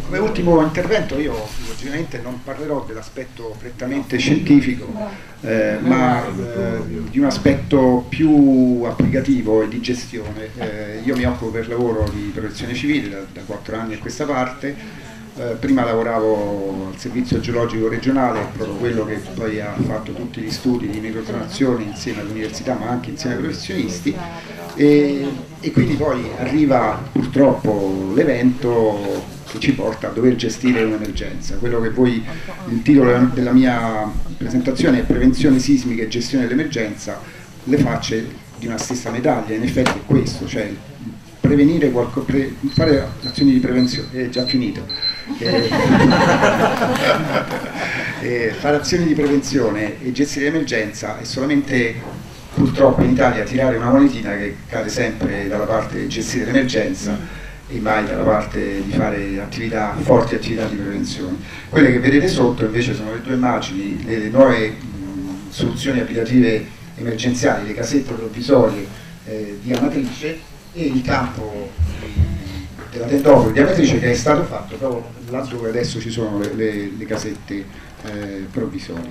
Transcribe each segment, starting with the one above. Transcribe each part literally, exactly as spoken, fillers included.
come ultimo intervento io logicamente non parlerò dell'aspetto prettamente scientifico, eh, ma eh, di un aspetto più applicativo e di gestione. Eh, io mi occupo per lavoro di protezione civile da, da quattro anni a questa parte. Eh, prima lavoravo al servizio geologico regionale, proprio quello che poi ha fatto tutti gli studi di microzonazione insieme all'università ma anche insieme ai professionisti, e, e quindi poi arriva purtroppo l'evento che ci porta a dover gestire un'emergenza. Quello che voi, il titolo della mia presentazione è Prevenzione sismica e gestione dell'emergenza, le facce di una stessa medaglia, in effetti è questo, cioè prevenire qualco, pre, fare azioni di prevenzione, è già finito, eh, eh, fare azioni di prevenzione e gestire l'emergenza è solamente purtroppo in Italia tirare una monetina che cade sempre dalla parte di gestire l'emergenza e mai dalla parte di fare attività, forti attività di prevenzione. Quelle che vedete sotto invece sono le due immagini, le nuove mh, soluzioni abitative emergenziali, le casette provvisorie eh, di Amatrice, e il campo della tendopoli di Amatrice che è stato fatto proprio là dove adesso ci sono le, le, le casette eh, provvisorie.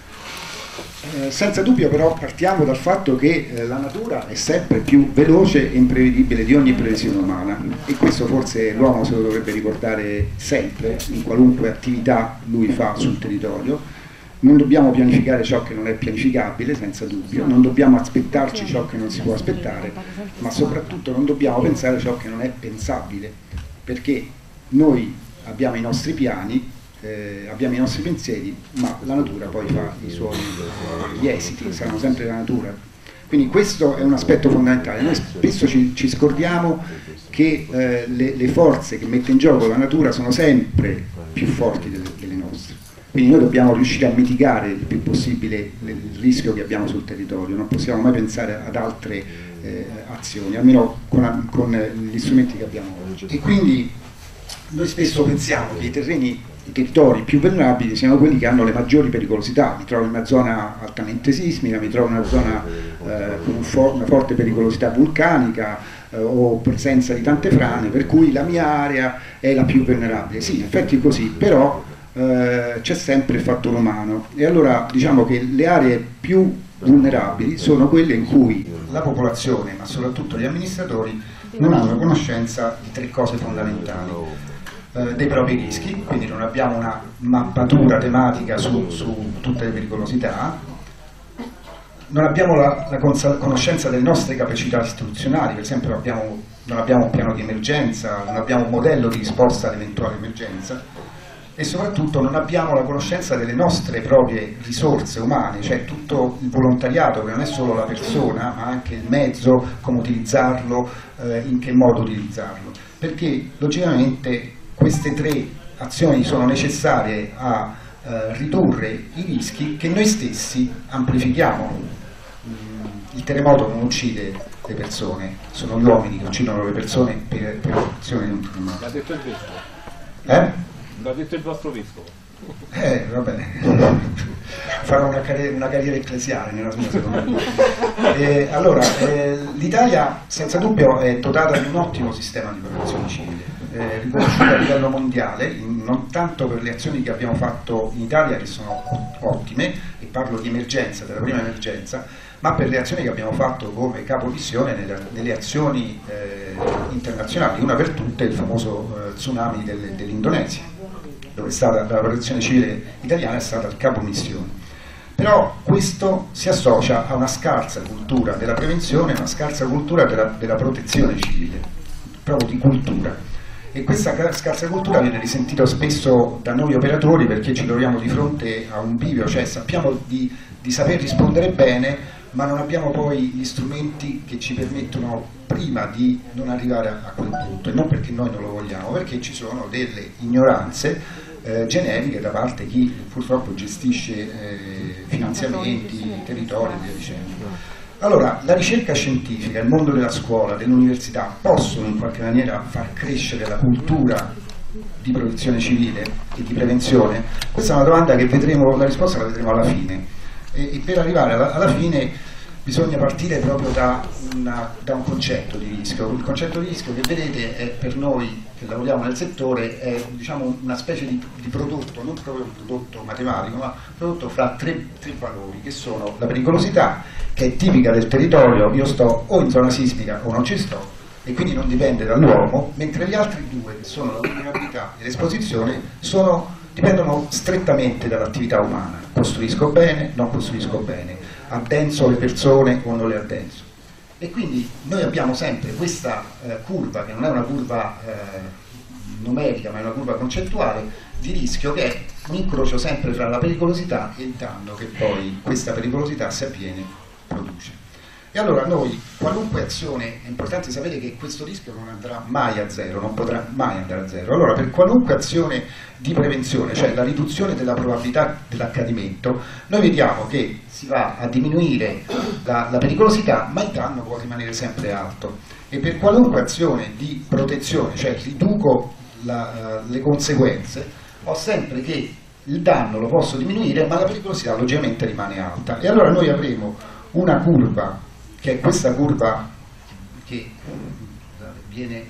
Eh, senza dubbio però partiamo dal fatto che eh, la natura è sempre più veloce e imprevedibile di ogni previsione umana, e questo forse l'uomo se lo dovrebbe ricordare sempre in qualunque attività lui fa sul territorio. Non dobbiamo pianificare ciò che non è pianificabile, senza dubbio, non dobbiamo aspettarci ciò che non si può aspettare, ma soprattutto non dobbiamo pensare ciò che non è pensabile, perché noi abbiamo i nostri piani, eh, abbiamo i nostri pensieri, ma la natura poi fa i suoi gli esiti, saranno sempre la natura. Quindi questo è un aspetto fondamentale. Noi spesso ci, ci scordiamo che eh, le, le forze che mette in gioco la natura sono sempre più forti delle, delle nostre. Quindi noi dobbiamo riuscire a mitigare il più possibile il rischio che abbiamo sul territorio, non possiamo mai pensare ad altre eh, azioni, almeno con, con gli strumenti che abbiamo oggi. E quindi noi spesso pensiamo che i terreni, i territori più vulnerabili siano quelli che hanno le maggiori pericolosità. Mi trovo in una zona altamente sismica, mi trovo in una zona eh, con un for una forte pericolosità vulcanica eh, o presenza di tante frane, per cui la mia area è la più vulnerabile. Sì, in effetti è così, però Uh, c'è sempre il fattore umano, e allora diciamo che le aree più vulnerabili sono quelle in cui la popolazione, ma soprattutto gli amministratori, non hanno conoscenza di tre cose fondamentali: uh, dei propri rischi, quindi non abbiamo una mappatura tematica su, su tutte le pericolosità, non abbiamo la, la conoscenza delle nostre capacità istituzionali, per esempio non abbiamo, non abbiamo un piano di emergenza, non abbiamo un modello di risposta all'eventuale emergenza, e soprattutto non abbiamo la conoscenza delle nostre proprie risorse umane, cioè tutto il volontariato, che non è solo la persona, ma anche il mezzo, come utilizzarlo, eh, in che modo utilizzarlo. Perché logicamente queste tre azioni sono necessarie a eh, ridurre i rischi che noi stessi amplifichiamo. Il terremoto non uccide le persone, sono gli uomini che uccidono le persone per, per l'azione di un terremoto. L'ha detto il vescovo. Eh? L'ha detto il vostro vescovo. Eh, va bene. Farò una carriera, una carriera ecclesiale nella mia seconda vita. Eh, allora, eh, l'Italia senza dubbio è dotata di un ottimo sistema di protezione civile, eh, riconosciuto a livello mondiale, in, non tanto per le azioni che abbiamo fatto in Italia, che sono ottime, e parlo di emergenza, della prima emergenza, ma per le azioni che abbiamo fatto come capomissione nelle, nelle azioni eh, internazionali, una per tutte il famoso eh, tsunami del, dell'Indonesia, dove è stata, la protezione civile italiana è stata il capomissione. Però questo si associa a una scarsa cultura della prevenzione, una scarsa cultura della, della protezione civile, proprio di cultura. E questa scarsa cultura viene risentita spesso da noi operatori, perché ci troviamo di fronte a un bivio, cioè sappiamo di, di saper rispondere bene, ma non abbiamo poi gli strumenti che ci permettono prima di non arrivare a quel punto, e non perché noi non lo vogliamo, perché ci sono delle ignoranze eh, generiche da parte di chi purtroppo gestisce eh, finanziamenti, territori e via dicendo. Allora, la ricerca scientifica, il mondo della scuola, dell'università possono in qualche maniera far crescere la cultura di protezione civile e di prevenzione? Questa è una domanda che vedremo, la risposta la vedremo alla fine. E, e per arrivare alla, alla fine bisogna partire proprio da, una, da un concetto di rischio. Il concetto di rischio che vedete è, per noi che lavoriamo nel settore, è diciamo, una specie di, di prodotto, non proprio un prodotto matematico, ma un prodotto fra tre, tre valori, che sono la pericolosità, che è tipica del territorio, io sto o in zona sismica o non ci sto, e quindi non dipende dall'uomo, mentre gli altri due, che sono la vulnerabilità e l'esposizione, sono, dipendono strettamente dall'attività umana. Costruisco bene, non costruisco bene, addenso le persone o non le addenso. E quindi noi abbiamo sempre questa eh, curva, che non è una curva eh, numerica, ma è una curva concettuale di rischio, che è un incrocio sempre tra la pericolosità e il danno che poi questa pericolosità, se avviene, produce. E allora noi, qualunque azione, è importante sapere che questo rischio non andrà mai a zero, non potrà mai andare a zero. Allora per qualunque azione di prevenzione, cioè la riduzione della probabilità dell'accadimento, noi vediamo che si va a diminuire la, la pericolosità, ma il danno può rimanere sempre alto. E per qualunque azione di protezione, cioè riduco la, uh, le conseguenze, ho sempre che il danno lo posso diminuire, ma la pericolosità logicamente rimane alta. E allora noi avremo una curva, che è questa curva che viene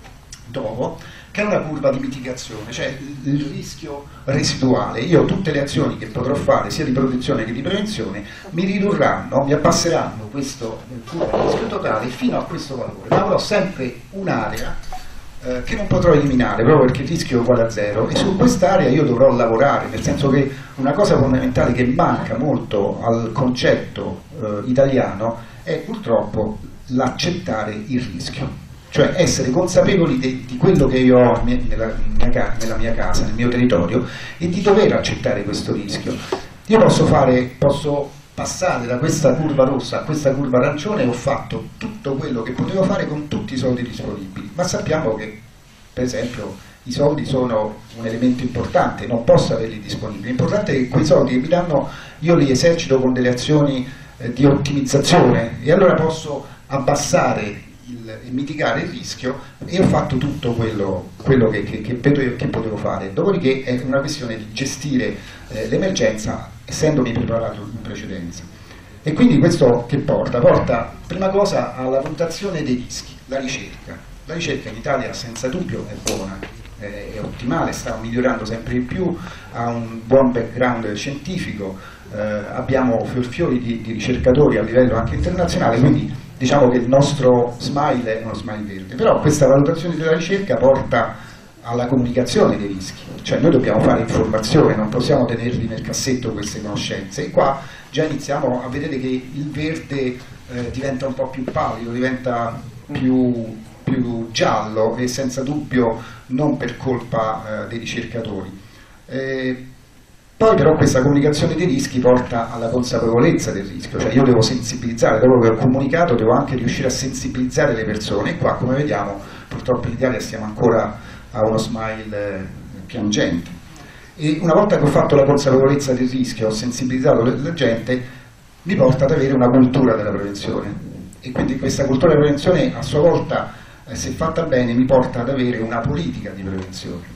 dopo, che è una curva di mitigazione, cioè il rischio residuale. Io tutte le azioni che potrò fare, sia di protezione che di prevenzione, mi ridurranno, mi abbasseranno questo curva di rischio totale fino a questo valore, ma avrò sempre un'area eh, che non potrò eliminare, proprio perché il rischio è uguale a zero, e su quest'area io dovrò lavorare, nel senso che una cosa fondamentale che manca molto al concetto eh, italiano è purtroppo l'accettare il rischio, cioè essere consapevoli de, di quello che io ho nella mia, nella mia casa, nel mio territorio, e di dover accettare questo rischio. Io posso, fare, posso passare da questa curva rossa a questa curva arancione e ho fatto tutto quello che potevo fare con tutti i soldi disponibili, ma sappiamo che, per esempio, i soldi sono un elemento importante, non posso averli disponibili. L'importante è che quei soldi che mi danno io li esercito con delle azioni di ottimizzazione, e allora posso abbassare il, e mitigare il rischio, e ho fatto tutto quello, quello che, che, che, vedo, che potevo fare. Dopodiché è una questione di gestire eh, l'emergenza essendomi preparato in precedenza. E quindi questo che porta? Porta prima cosa alla valutazione dei rischi, la ricerca. La ricerca in Italia senza dubbio è buona, è ottimale, sta migliorando sempre di più, ha un buon background scientifico. Eh, abbiamo fior fiori di, di ricercatori a livello anche internazionale, quindi diciamo che il nostro smile è uno smile verde. Però questa valutazione della ricerca porta alla comunicazione dei rischi, cioè noi dobbiamo fare informazione, non possiamo tenerli nel cassetto queste conoscenze, e qua già iniziamo a vedere che il verde eh, diventa un po' più pallido, diventa più, più giallo, e senza dubbio non per colpa eh, dei ricercatori. Eh, Poi però questa comunicazione dei rischi porta alla consapevolezza del rischio, cioè io devo sensibilizzare, dopo che ho comunicato devo anche riuscire a sensibilizzare le persone, e qua come vediamo purtroppo in Italia stiamo ancora a uno smile piangente. E una volta che ho fatto la consapevolezza del rischio, ho sensibilizzato la gente, mi porta ad avere una cultura della prevenzione, e quindi questa cultura della prevenzione a sua volta, eh, se fatta bene, mi porta ad avere una politica di prevenzione.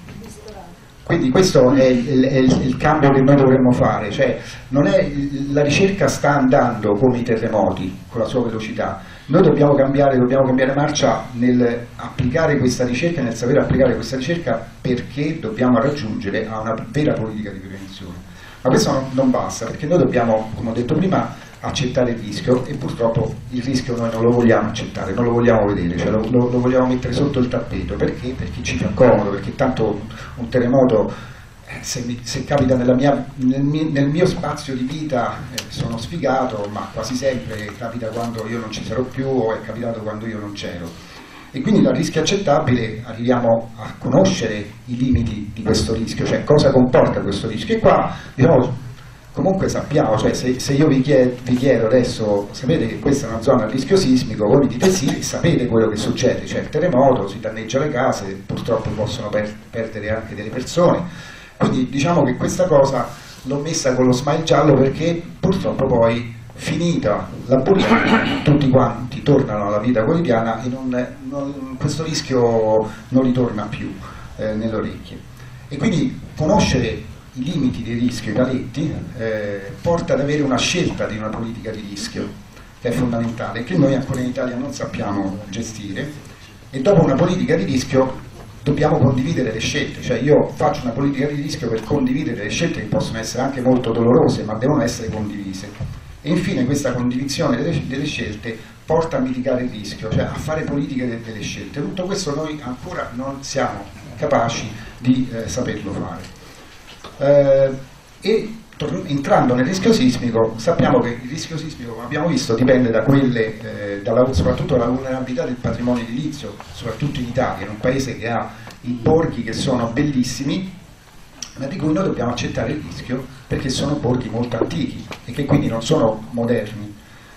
Quindi questo è il, è il, il cambio che noi dovremmo fare, cioè non è, la ricerca sta andando come i terremoti, con la sua velocità, noi dobbiamo cambiare, dobbiamo cambiare marcia nel applicare questa ricerca, nel saper applicare questa ricerca, perché dobbiamo raggiungere a una vera politica di prevenzione. Ma questo non, non basta, perché noi dobbiamo, come ho detto prima, accettare il rischio, e purtroppo il rischio noi non lo vogliamo accettare, non lo vogliamo vedere, cioè lo, lo, lo vogliamo mettere sotto il tappeto. Perché? Perché ci fa comodo, perché tanto un, un terremoto eh, se, mi, se capita nella mia, nel, mio, nel mio spazio di vita eh, sono sfigato, ma quasi sempre capita quando io non ci sarò più, o è capitato quando io non c'ero. E quindi dal rischio accettabile arriviamo a conoscere i limiti di questo rischio, cioè cosa comporta questo rischio. E qua diciamo, comunque sappiamo, cioè se, se io vi chiedo, vi chiedo adesso, sapete che questa è una zona a rischio sismico, voi mi dite sì, e sapete quello che succede, c'è il terremoto, si danneggia le case, purtroppo possono per, perdere anche delle persone. Quindi diciamo che questa cosa l'ho messa con lo smile giallo, perché purtroppo poi, finita la buriana, tutti quanti tornano alla vita quotidiana, e non, non, questo rischio non ritorna più eh, nelle orecchie. E quindi conoscere i limiti dei rischi, i paletti, eh, porta ad avere una scelta di una politica di rischio. che è fondamentale, che noi ancora in Italia non sappiamo gestire, e dopo una politica di rischio dobbiamo condividere le scelte, cioè io faccio una politica di rischio per condividere le scelte che possono essere anche molto dolorose, ma devono essere condivise. E infine questa condivisione delle, delle scelte porta a mitigare il rischio, cioè a fare politiche de, delle scelte. Tutto questo noi ancora non siamo capaci di eh, saperlo fare. Eh, e entrando nel rischio sismico, sappiamo che il rischio sismico, come abbiamo visto, dipende da quelle, eh, dalla, soprattutto dalla vulnerabilità del patrimonio edilizio, soprattutto in Italia, in un paese che ha i borghi che sono bellissimi, ma di cui noi dobbiamo accettare il rischio perché sono borghi molto antichi e che quindi non sono moderni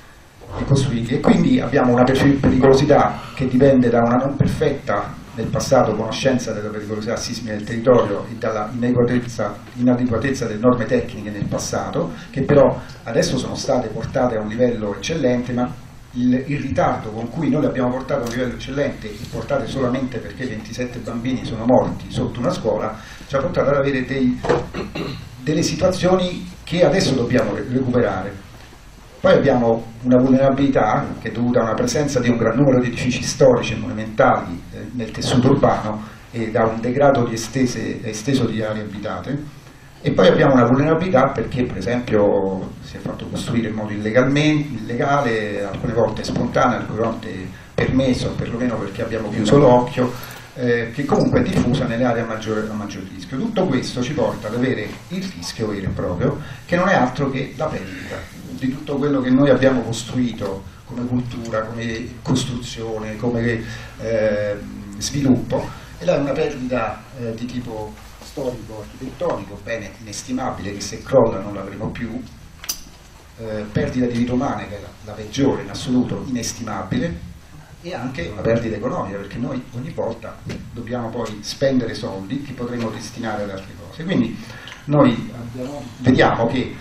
e costruiti, e quindi abbiamo una pericolosità che dipende da una non perfetta nel passato conoscenza della pericolosità sismica del territorio e dalla inadeguatezza, inadeguatezza delle norme tecniche nel passato, che però adesso sono state portate a un livello eccellente, ma il, il ritardo con cui noi le abbiamo portate a un livello eccellente, e portate solamente perché ventisette bambini sono morti sotto una scuola, ci ha portato ad avere dei, delle situazioni che adesso dobbiamo recuperare. Poi abbiamo una vulnerabilità che è dovuta a una presenza di un gran numero di edifici storici e monumentali eh, nel tessuto urbano e da un degrado di estese, esteso di aree abitate, e poi abbiamo una vulnerabilità perché per esempio si è fatto costruire in modo illegale, alcune volte spontaneo, alcune volte permesso, perlomeno perché abbiamo chiuso l'occhio, eh, che comunque è diffusa nelle aree a maggior, a maggior rischio. Tutto questo ci porta ad avere il rischio vero e proprio, che non è altro che la perdita di tutto quello che noi abbiamo costruito come cultura, come costruzione, come eh, sviluppo, e là è una perdita eh, di tipo storico, architettonico, bene inestimabile, che se crolla non l'avremo più, eh, perdita di vite umane che è la, la peggiore in assoluto, inestimabile, e anche una perdita economica, perché noi ogni volta dobbiamo poi spendere soldi che potremo destinare ad altre cose. Quindi noi abbiamo, vediamo che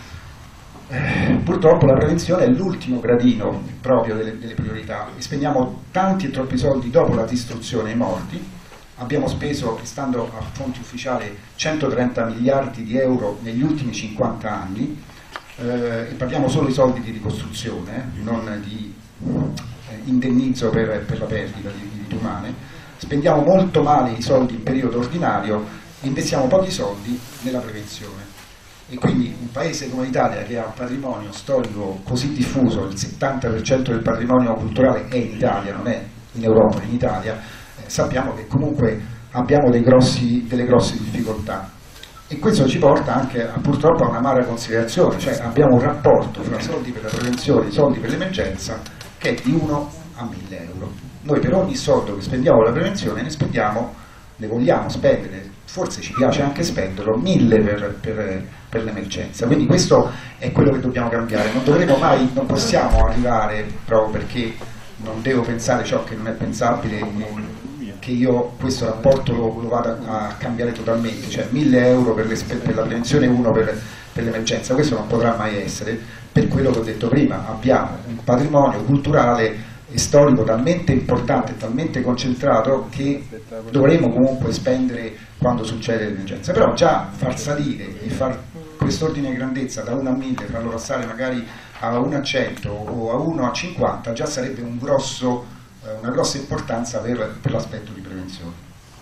Eh, purtroppo la prevenzione è l'ultimo gradino proprio delle, delle priorità, e spendiamo tanti e troppi soldi dopo la distruzione e i morti. Abbiamo speso, stando a fonti ufficiali, centotrenta miliardi di euro negli ultimi cinquanta anni, eh, e parliamo solo di soldi di ricostruzione, eh, non di eh, indennizzo per, per la perdita di, di vite umane. Spendiamo molto male i soldi in periodo ordinario, investiamo pochi soldi nella prevenzione. E quindi un paese come l'Italia, che ha un patrimonio storico così diffuso, il settanta per cento del patrimonio culturale è in Italia, non è in Europa, è in Italia, eh, sappiamo che comunque abbiamo dei grossi, delle grosse difficoltà, e questo ci porta anche a, purtroppo a un'amara considerazione, cioè abbiamo un rapporto fra soldi per la prevenzione e soldi per l'emergenza che è di uno a mille euro. Noi per ogni soldo che spendiamo per la prevenzione ne spendiamo, ne vogliamo spendere, forse ci piace anche spenderlo, mille per, per, per l'emergenza. Quindi questo è quello che dobbiamo cambiare. Non dovremo mai, non possiamo arrivare, proprio perché non devo pensare ciò che non è pensabile, che io questo rapporto lo, lo vada a cambiare totalmente, cioè mille euro per, le, per la prevenzione e uno per, per l'emergenza. Questo non potrà mai essere, per quello che ho detto prima. Abbiamo un patrimonio culturale e storico talmente importante, talmente concentrato, che dovremo comunque spendere quando succede l'emergenza. Però già far salire e far quest'ordine di grandezza da uno a mille, farlo passare magari a uno a cento o a uno a cinquanta, già sarebbe un grosso, eh, una grossa importanza per, per l'aspetto di prevenzione.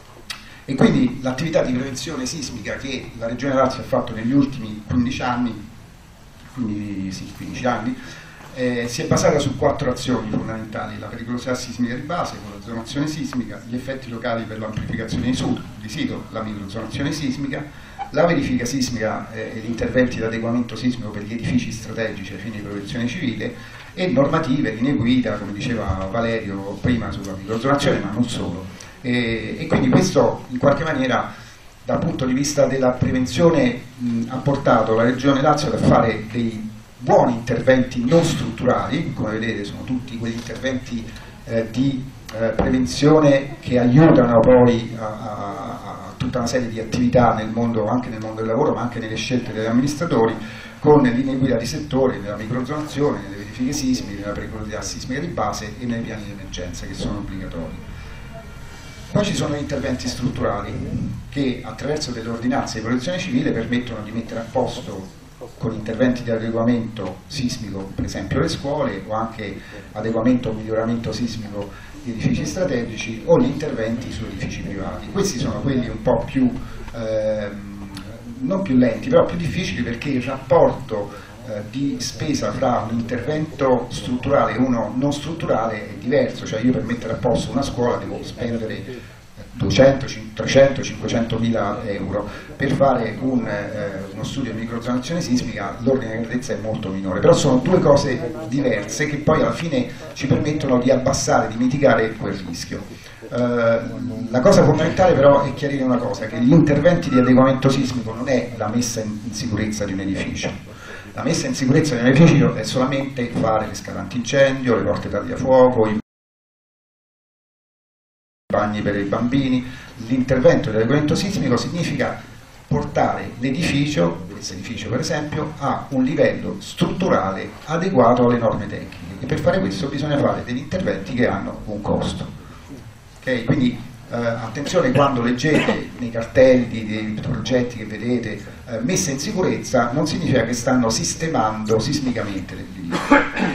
E quindi l'attività di prevenzione sismica che la Regione Lazio ha fatto negli ultimi quindici anni, quindi, sì, quindici anni, Eh, si è basata su quattro azioni fondamentali: la pericolosità sismica di base con la zonazione sismica, gli effetti locali per l'amplificazione di, di sito, la microzonazione sismica, la verifica sismica eh, e gli interventi di adeguamento sismico per gli edifici strategici ai fini di protezione civile, e normative, linee guida, come diceva Valerio prima, sulla microzonazione, ma non solo. E, e quindi questo in qualche maniera, dal punto di vista della prevenzione, mh, ha portato la Regione Lazio a fare dei buoni interventi non strutturali. Come vedete sono tutti quegli interventi eh, di eh, prevenzione che aiutano poi a, a, a tutta una serie di attività nel mondo, anche nel mondo del lavoro, ma anche nelle scelte degli amministratori, con linee guida di settore, nella microzonazione, nelle verifiche sismiche, nella pericolosità sismica di base e nei piani di emergenza, che sono obbligatori. Poi ci sono gli interventi strutturali che attraverso delle ordinanze di protezione civile permettono di mettere a posto con interventi di adeguamento sismico, per esempio le scuole, o anche adeguamento o miglioramento sismico di edifici strategici, o gli interventi su edifici privati. Questi sono quelli un po' più, ehm, non più lenti, però più difficili, perché il rapporto eh, di spesa fra un intervento strutturale e uno non strutturale è diverso. Cioè, io per mettere a posto una scuola devo spendere duecento, trecento, cinquecento mila euro. Per fare un, eh, uno studio di microzonazione sismica l'ordine di grandezza è molto minore, però sono due cose diverse che poi alla fine ci permettono di abbassare, di mitigare quel rischio. Eh, la cosa fondamentale però è chiarire una cosa, che gli interventi di adeguamento sismico non è la messa in, in sicurezza di un edificio. La messa in sicurezza di un edificio è solamente fare le scale antincendio, le porte tagliafuoco, i bagni per i bambini. L'intervento di adeguamento sismico significa portare l'edificio, questo edificio per esempio, a un livello strutturale adeguato alle norme tecniche, e per fare questo bisogna fare degli interventi che hanno un costo. Okay? Quindi eh, attenzione quando leggete nei cartelli dei progetti che vedete eh, messa in sicurezza, non significa che stanno sistemando sismicamente l'edificio.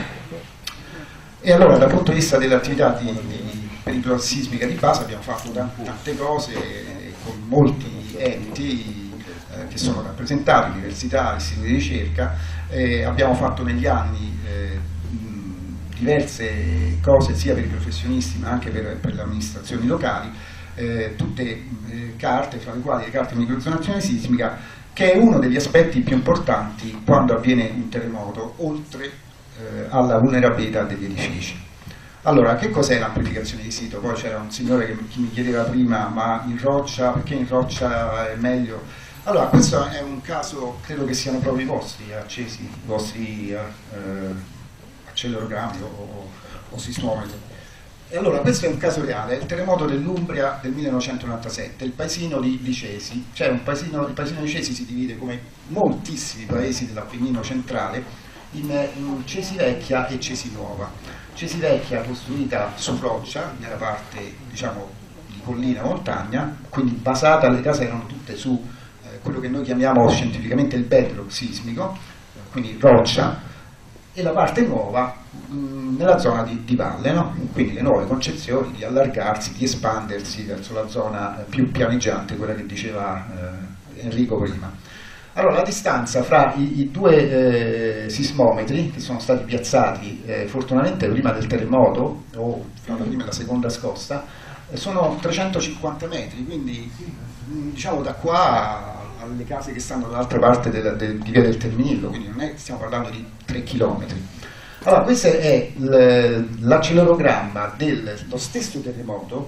E allora dal punto di vista dell'attività di, di pericolo sismica di base abbiamo fatto tante cose eh, con molti enti eh, che sono rappresentati, università, istituti di ricerca. Eh, abbiamo fatto negli anni eh, mh, diverse cose sia per i professionisti ma anche per, per le amministrazioni locali, eh, tutte eh, carte, fra le quali le carte di microzonazione sismica, che è uno degli aspetti più importanti quando avviene un terremoto, oltre eh, alla vulnerabilità degli edifici. Allora, che cos'è l'amplificazione di sito? Poi c'era un signore che mi chiedeva prima, ma in roccia, perché in roccia è meglio? Allora, questo è un caso, credo che siano proprio i vostri accesi, i vostri eh, accelerogrammi o, o, o sismometri. E allora, questo è un caso reale, è il terremoto dell'Umbria del millenovecentonovantasette, il paesino di, di Cesi. Cioè, un paesino, il paesino di Cesi si divide, come moltissimi paesi dell'Appennino centrale, in, in Cesi Vecchia e Cesi Nuova. Cesi Vecchia costruita su roccia, nella parte diciamo di collina montagna, quindi basata, le case erano tutte su eh, quello che noi chiamiamo scientificamente il bedrock sismico, quindi roccia, e la parte nuova mh, nella zona di, di valle, no? Quindi le nuove concezioni di allargarsi, di espandersi verso la zona eh, più pianeggiante, quella che diceva eh, Enrico prima. Allora, la distanza fra i, i due eh, sismometri che sono stati piazzati eh, fortunatamente prima del terremoto, o fra la prima e la seconda scossa, eh, sono trecentocinquanta metri, quindi mh, diciamo da qua alle case che stanno dall'altra parte del, del, di via del Terminillo, quindi non è che stiamo parlando di tre chilometri. Allora, questo è l'accelerogramma dello stesso terremoto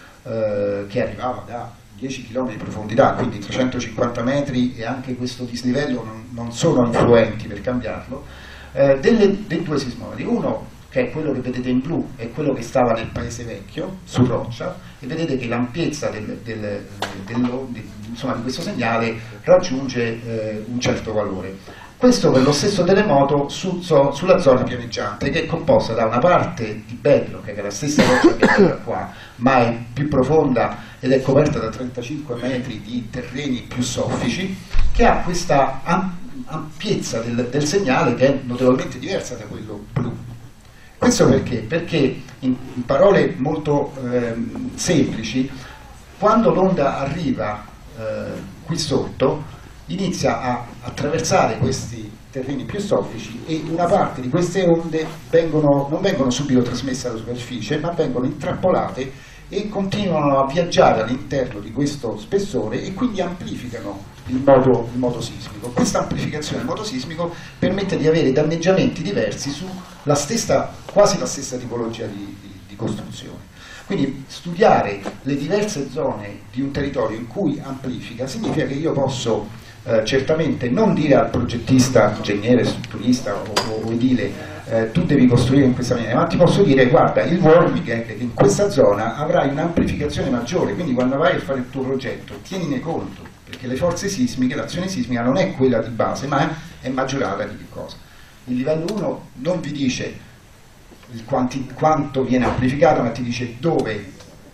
eh, che arrivava da dieci chilometri di profondità, quindi trecentocinquanta metri, e anche questo dislivello non, non sono influenti per cambiarlo, eh, delle, dei due sismometri. Uno, che è quello che vedete in blu, è quello che stava nel Paese Vecchio, su roccia, e vedete che l'ampiezza del, del, del, del, di, insomma, di questo segnale raggiunge eh, un certo valore. Questo per lo stesso terremoto su, so, sulla zona pianeggiante, che è composta da una parte di bedrock, che è la stessa roccia che è qua, ma è più profonda ed è coperta da trentacinque metri di terreni più soffici, che ha questa ampiezza del, del segnale che è notevolmente diversa da quello blu. Questo perché? Perché in, in parole molto eh, semplici, quando l'onda arriva eh, qui sotto, inizia a attraversare questi terreni più soffici, e una parte di queste onde vengono, non vengono subito trasmesse alla superficie, ma vengono intrappolate e continuano a viaggiare all'interno di questo spessore, e quindi amplificano il moto, il moto sismico. Questa amplificazione del moto sismico permette di avere danneggiamenti diversi sulla stessa, quasi la stessa tipologia di, di, di costruzione. Quindi studiare le diverse zone di un territorio in cui amplifica significa che io posso eh, certamente non dire al progettista, ingegnere, strutturista o, o edile eh, tu devi costruire in questa maniera, ma ti posso dire guarda, il warming è che in questa zona avrai un'amplificazione maggiore, quindi quando vai a fare il tuo progetto tienine conto, perché le forze sismiche, l'azione sismica non è quella di base, ma è maggiorata di che cosa? Il livello uno non vi dice il quanti, quanto viene amplificato, ma ti dice dove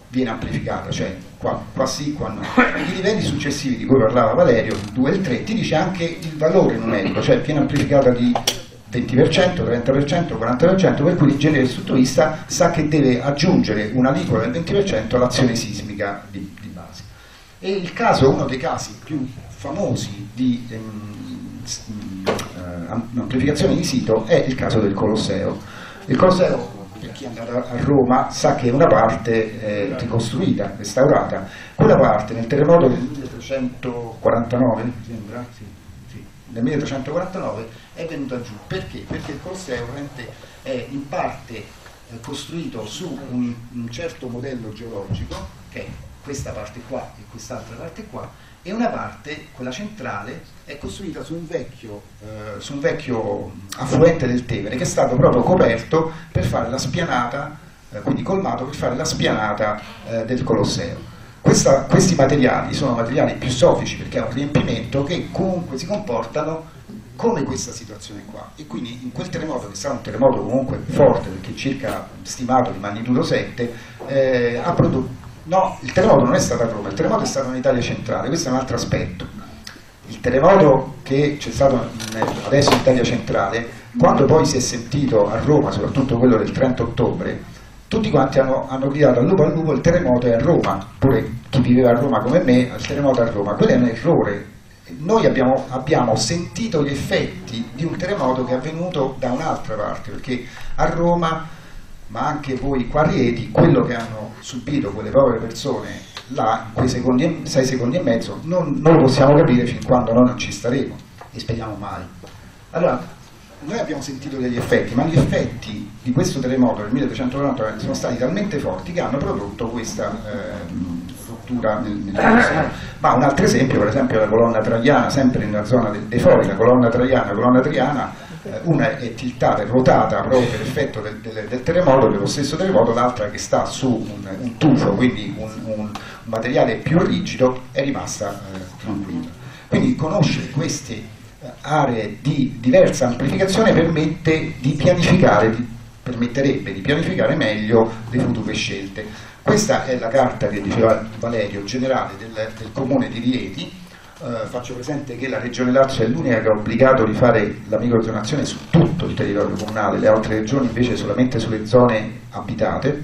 viene amplificata, cioè qua, qua sì, qua no. I livelli successivi di cui parlava Valerio, il due e il tre, ti dice anche il valore numerico, cioè viene amplificata di venti per cento, trenta per cento, quaranta per cento, per cui l'ingegnere strutturista sa che deve aggiungere un'aliquota del venti per cento all'azione sismica di, di base. E il caso, uno dei casi più famosi di ehm, amplificazione di sito è il caso del Colosseo. Il Colosseo, per chi è andato a Roma, sa che una parte è ricostruita, restaurata. Quella parte nel terremoto del milletrecentoquarantanove, mi sembra, sì, sì, nel milletrecentoquarantanove è venuta giù. Perché? Perché il Colosseo è in parte costruito su un, un certo modello geologico, che è questa parte qua e quest'altra parte qua, e una parte, quella centrale, è costruita su un vecchio, eh, su un vecchio affluente del Tevere che è stato proprio coperto per fare la spianata, eh, quindi colmato per fare la spianata eh, del Colosseo. Questa, questi materiali sono materiali più soffici perché è un riempimento che comunque si comportano come questa situazione qua, e quindi in quel terremoto, che sarà un terremoto comunque forte perché circa stimato di magnitudo sette, eh, ha prodotto. No, il terremoto non è stato a Roma, il terremoto è stato in Italia centrale, questo è un altro aspetto. Il terremoto che c'è stato adesso in Italia centrale, quando poi si è sentito a Roma, soprattutto quello del trenta ottobre, tutti quanti hanno, hanno gridato al lupo al lupo, il terremoto è a Roma, pure chi viveva a Roma come me, il terremoto è a Roma. Quello è un errore. Noi abbiamo, abbiamo sentito gli effetti di un terremoto che è avvenuto da un'altra parte, perché a Roma, ma anche voi qua a Rieti, quello che hanno subito quelle povere persone là, in quei secondi, sei secondi e mezzo, non, non lo possiamo capire fin quando noi non ci staremo, e speriamo mai. Allora, noi abbiamo sentito degli effetti, ma gli effetti di questo terremoto del milletrecentoquarantanove sono stati talmente forti che hanno prodotto questa eh, rottura nel, nel Ma un altro esempio, per esempio, è la colonna Traiana, sempre nella zona dei Fori, la colonna Traiana, la colonna Traiana, una è tiltata, è ruotata proprio per effetto del, del, del terremoto, dello stesso terremoto, l'altra che sta su un, un tufo, quindi un, un, un materiale più rigido, è rimasta eh, tranquilla. Quindi conoscere queste eh, aree di diversa amplificazione permette di pianificare, di, permetterebbe di pianificare meglio le future scelte. Questa è la carta che diceva Valerio, generale del, del comune di Rieti. Uh, faccio presente che la Regione Lazio è l'unica che ha obbligato di fare la microzonazione su tutto il territorio comunale, le altre regioni invece solamente sulle zone abitate,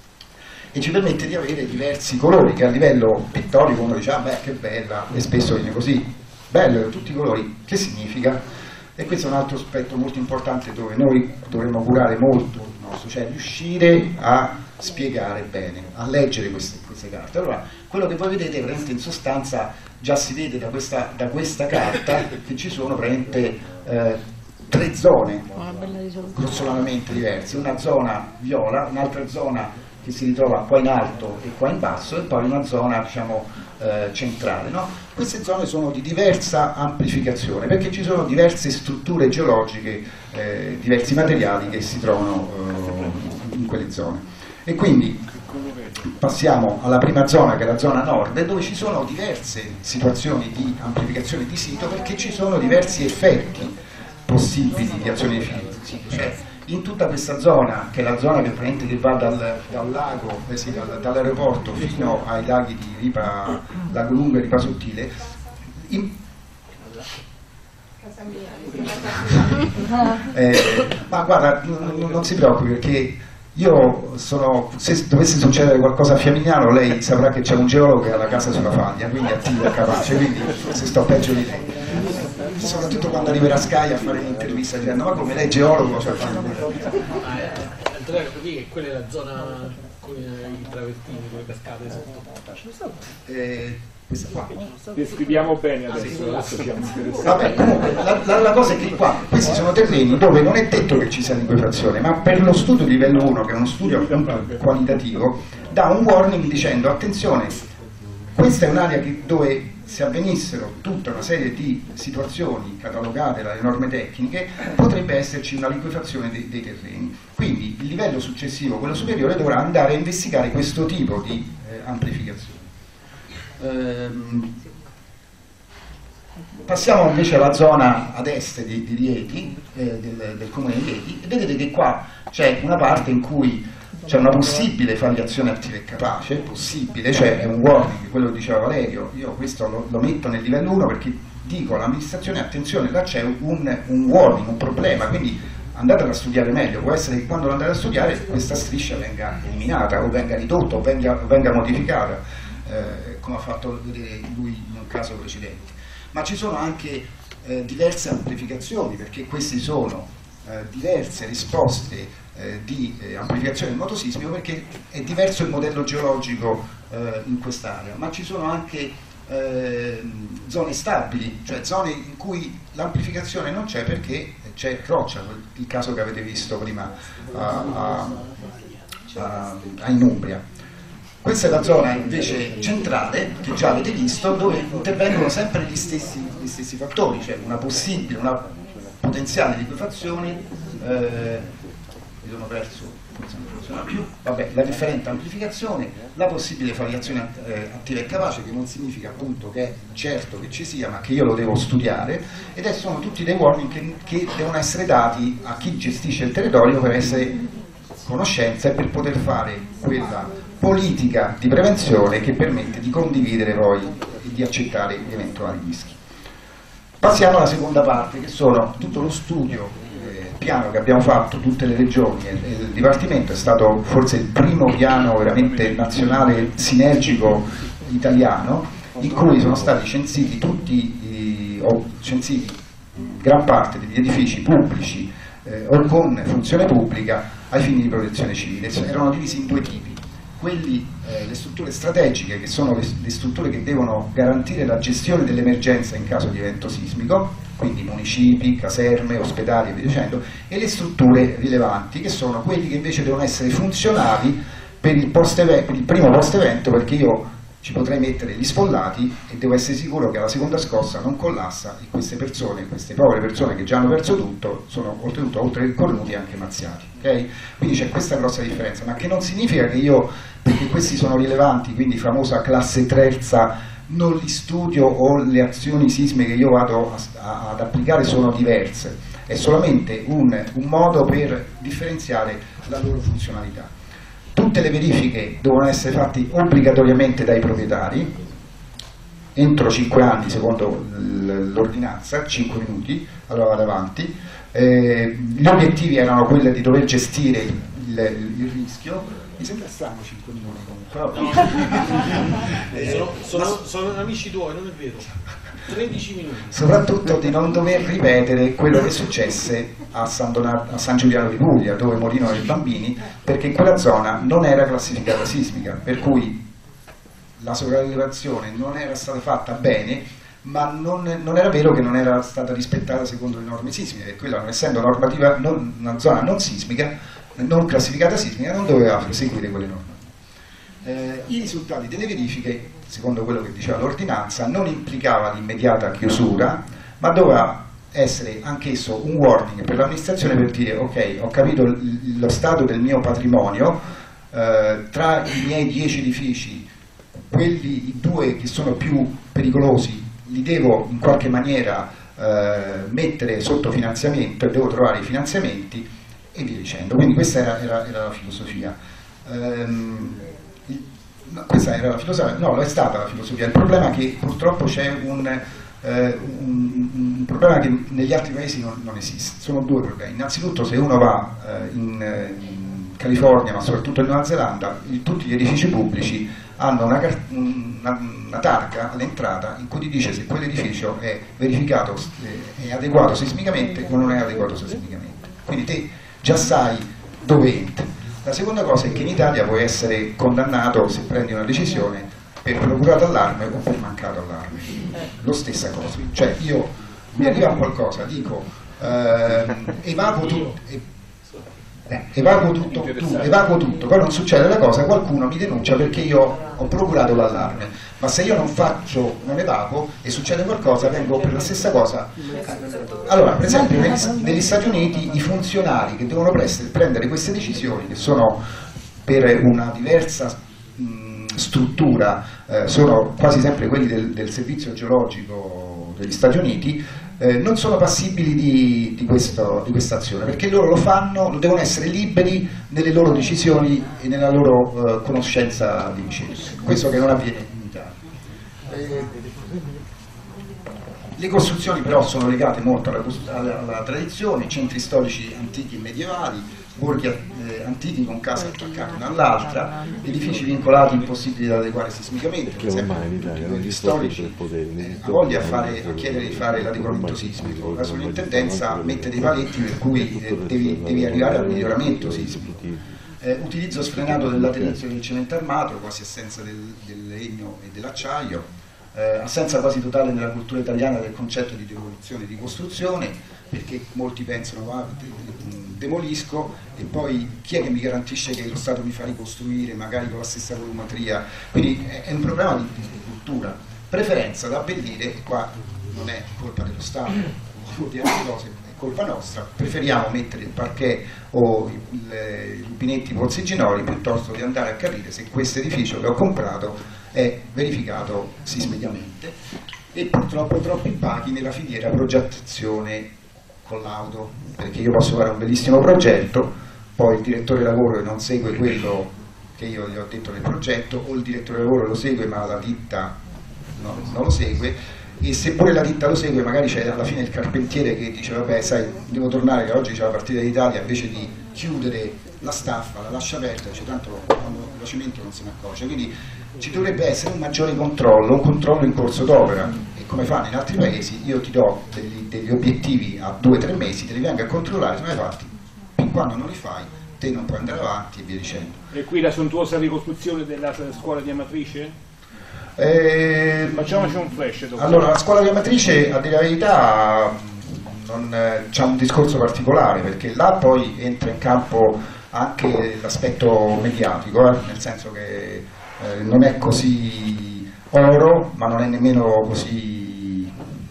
e ci permette di avere diversi colori che a livello pittorico uno dice ah beh che bella, e spesso viene così, bello tutti i colori, che significa? E questo è un altro aspetto molto importante dove noi dovremmo curare molto il nostro, cioè riuscire a spiegare bene, a leggere queste, queste carte. Allora, quello che voi vedete veramente in sostanza già si vede da questa, da questa carta che ci sono veramente eh, tre zone grossolanamente diverse, una zona viola, un'altra zona che si ritrova qua in alto e qua in basso, e poi una zona diciamo eh, centrale, no? Queste zone sono di diversa amplificazione perché ci sono diverse strutture geologiche, eh, diversi materiali che si trovano eh, in quelle zone. E quindi passiamo alla prima zona, che è la zona nord, dove ci sono diverse situazioni di amplificazione di sito perché ci sono diversi effetti possibili di azione di sito. Cioè, in tutta questa zona, che è la zona che, che va dal, dal lago, eh sì, dal, dall'aeroporto fino ai laghi di Ripa, Lago Lungo e Ripa Sottile, in, eh, ma guarda, non, non si preoccupi perché io sono, se dovesse succedere qualcosa a Fiamignano lei saprà che c'è un geologo che ha la casa sulla faglia, quindi è attivo e capace, quindi se sto peggio di lei, soprattutto quando arriverà a Sky a fare un'intervista dicendo ma come lei è geologo cioè, Antonio, capisci che quella è la zona con i travertini, con le cascate sotto? Eh, questa qua. Descriviamo bene adesso, adesso siamo interessati. Vabbè, comunque, la, la, la cosa è che qua, questi sono terreni dove non è detto che ci sia liquefazione, ma per lo studio di livello uno, che è uno studio qualitativo, dà un warning dicendo attenzione, questa è un'area che, dove se avvenissero tutta una serie di situazioni catalogate dalle norme tecniche, potrebbe esserci una liquefazione dei, dei terreni. Quindi il livello successivo, quello superiore, dovrà andare a investigare questo tipo di eh, amplificazione. Ehm, passiamo invece alla zona ad est di, di Rieti, eh, del, del comune di Rieti, e vedete che qua c'è una parte in cui c'è una possibile faliazione attiva e capace, possibile, cioè è un warning, quello che diceva Valerio, io questo lo, lo metto nel livello uno perché dico all'amministrazione attenzione, là c'è un, un warning, un problema, quindi andatela a studiare meglio, può essere che quando lo andate a studiare questa striscia venga eliminata o venga ridotta o venga, venga modificata, eh, come ha fatto vedere lui in un caso precedente. Ma ci sono anche eh, diverse amplificazioni, perché queste sono eh, diverse risposte eh, di eh, amplificazione del moto sismico, perché è diverso il modello geologico eh, in quest'area, ma ci sono anche eh, zone stabili, cioè zone in cui l'amplificazione non c'è perché c'è roccia, il caso che avete visto prima a, a, a, a in Umbria. Questa è la zona invece centrale, che già avete visto, dove intervengono sempre gli stessi, gli stessi fattori, cioè una possibile, una potenziale liquefazione, eh, mi sono perso, forse non funziona più, vabbè, la differente amplificazione, la possibile faliazione eh, attiva e capace, che non significa appunto che è certo che ci sia, ma che io lo devo studiare, ed è, sono tutti dei warning che, che devono essere dati a chi gestisce il territorio per essere conoscenza e per poter fare quella politica di prevenzione che permette di condividere poi e di accettare eventuali rischi. Passiamo alla seconda parte, che sono tutto lo studio eh, piano che abbiamo fatto, tutte le regioni e, e il Dipartimento. È stato forse il primo piano veramente nazionale sinergico italiano, in cui sono stati censiti tutti, i, o censiti gran parte degli edifici pubblici eh, o con funzione pubblica ai fini di protezione civile. Erano divisi in due tipi. Quelli, eh, le strutture strategiche, che sono le, le strutture che devono garantire la gestione dell'emergenza in caso di evento sismico, quindi municipi, caserme, ospedali e via dicendo, e le strutture rilevanti, che sono quelli che invece devono essere funzionali per il, post per il primo post-evento, perché io ci potrei mettere gli sfollati e devo essere sicuro che alla seconda scossa non collassa e queste persone, queste povere persone che già hanno perso tutto, sono oltretutto, oltre che cornuti, anche mazziati. Okay? Quindi c'è questa grossa differenza, ma che non significa che io, perché questi sono rilevanti, quindi famosa classe terza, non li studio o le azioni sismiche che io vado a, a, ad applicare sono diverse, è solamente un, un modo per differenziare la loro funzionalità. Tutte le verifiche devono essere fatte obbligatoriamente dai proprietari, entro cinque anni secondo l'ordinanza, cinque minuti, allora vado avanti. Eh, gli obiettivi erano quelli di dover gestire il, il, il rischio. Mi sembra strano cinque minuti comunque. sono, sono, sono amici tuoi, non è vero? tredici minuti. Soprattutto di non dover ripetere quello che successe a San, Donato, a San Giuliano di Puglia, dove morirono i bambini, perché in quella zona non era classificata sismica, per cui la sovrarilevazione non era stata fatta bene, ma non, non era vero che non era stata rispettata secondo le norme sismiche, e quella, non essendo normativa, non, una zona non sismica, non classificata sismica, non doveva seguire quelle norme. Eh, I risultati delle verifiche, secondo quello che diceva l'ordinanza, non implicava l'immediata chiusura, ma doveva essere anch'esso un warning per l'amministrazione per dire: ok, ho capito lo stato del mio patrimonio, eh, tra i miei dieci edifici, quelli i due che sono più pericolosi li devo in qualche maniera eh, mettere sotto finanziamento e devo trovare i finanziamenti e via dicendo. Quindi questa era, era, era la filosofia. Um, No, questa era la filosofia, no, lo è stata la filosofia. Il problema è che purtroppo c'è un, eh, un, un problema che negli altri paesi non, non esiste. Sono due problemi. Innanzitutto, se uno va eh, in, in California, ma soprattutto in Nuova Zelanda, il, tutti gli edifici pubblici hanno una, una, una targa all'entrata in cui ti dice se quell'edificio è verificato, eh, è adeguato sismicamente o non è adeguato sismicamente. Quindi te già sai dove entri. La seconda cosa è che in Italia puoi essere condannato, se prendi una decisione, per procurato allarme o per mancato allarme. Lo stessa cosa. Cioè io mi arriva qualcosa, dico eh, evacuo, tu, eh, evacuo, tutto, tu, evacuo tutto, poi non succede la cosa, qualcuno mi denuncia perché io ho procurato l'allarme. Ma se io non faccio, non evacuo e succede qualcosa, vengo per la stessa cosa. Allora, per esempio, negli, negli Stati Uniti i funzionari che devono prendere queste decisioni, che sono per una diversa mh, struttura, eh, sono quasi sempre quelli del, del servizio geologico degli Stati Uniti, eh, non sono passibili di, di, questo, di questa azione, perché loro lo fanno, devono essere liberi nelle loro decisioni e nella loro eh, conoscenza di vicenda, questo che non avviene in Italia. Eh, le costruzioni però sono legate molto alla, alla, alla tradizione, centri storici antichi e medievali, borghi eh, antichi con case attaccate una all'altra, edifici vincolati impossibili da adeguare sismicamente, per esempio gli storici eh, ha voglia a, fare, a chiedere di fare l'adeguamento sismico, la sovrintendenza mette dei paletti per cui eh, devi, devi arrivare al miglioramento sismico. Eh, utilizzo sfrenato del laterizio del cemento armato, quasi assenza del, del legno e dell'acciaio, eh, assenza quasi totale nella cultura italiana del concetto di demolizione e di costruzione, perché molti pensano ah, demolisco e poi chi è che mi garantisce che lo Stato mi fa ricostruire magari con la stessa volumetria, quindi è, è un problema di, di cultura, preferenza da abbellire, e qua non è colpa dello Stato o di altre cose, è colpa nostra, preferiamo mettere il parquet o i, le, i rubinetti pozziginoli piuttosto che andare a capire se questo edificio che ho comprato è verificato sismicamente, e purtroppo troppi bachi nella filiera progettazione collaudo, perché io posso fare un bellissimo progetto, poi il direttore lavoro non segue quello che io gli ho detto nel progetto, o il direttore lavoro lo segue ma la ditta no, non lo segue, e se pure la ditta lo segue magari c'è alla fine il carpentiere che dice vabbè sai devo tornare che oggi c'è la partita d'Italia, invece di chiudere la staffa la lascia aperta, dice tanto quando lo cemento non se ne accorge, quindi ci dovrebbe essere un maggiore controllo, un controllo in corso d'opera, e come fanno in altri paesi io ti do degli, degli obiettivi a due o tre mesi, te li vengo a controllare, se non hai fatti, fin quando non li fai te non puoi andare avanti e via dicendo. E qui la sontuosa ricostruzione della scuola di Amatrice? Eh, Facciamoci un flash dopo. Allora, la scuola di Amatrice, a dire la verità, non eh, c'è un discorso particolare, perché là poi entra in campo anche l'aspetto mediatico, eh, nel senso che eh, non è così oro, ma non è nemmeno così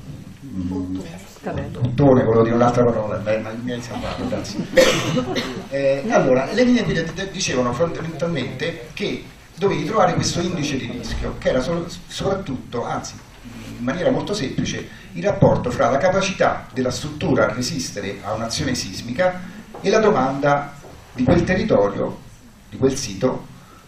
buttone, volevo dire un'altra parola, beh, ma mi hai salvato, grazie. Eh, allora, le linee guida dicevano fondamentalmente che dovevi trovare questo indice di rischio, che era solo, soprattutto, anzi in maniera molto semplice, il rapporto fra la capacità della struttura a resistere a un'azione sismica e la domanda di quel territorio, di quel sito,